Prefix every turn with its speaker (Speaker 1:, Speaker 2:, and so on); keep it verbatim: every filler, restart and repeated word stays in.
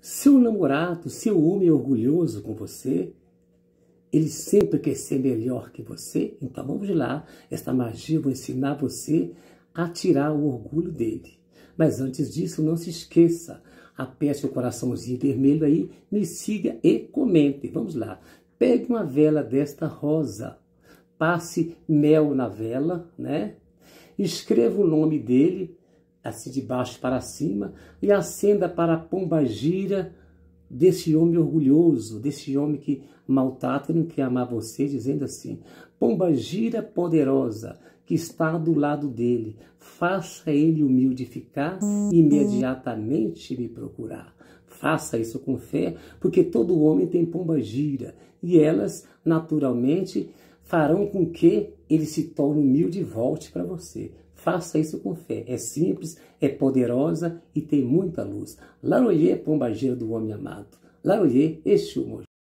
Speaker 1: Seu namorado, seu homem é orgulhoso com você, ele sempre quer ser melhor que você. Então vamos lá, esta magia eu vou ensinar você a tirar o orgulho dele. Mas antes disso, não se esqueça, aperte o coraçãozinho vermelho aí, me siga e comente. Vamos lá, pegue uma vela desta rosa, passe mel na vela, né? Escreva o nome dele, assim de baixo para cima, e acenda para a pombagira desse homem orgulhoso, desse homem que maltrata e não quer amar você, dizendo assim: pombagira poderosa que está do lado dele, faça ele humilde ficar e imediatamente me procurar. Faça isso com fé, porque todo homem tem pombagira e elas, naturalmente, farão com que ele se torne humilde e volte para você. Faça isso com fé. É simples, é poderosa e tem muita luz. Laroyê, pombagira do homem amado. Laroyê, Exu,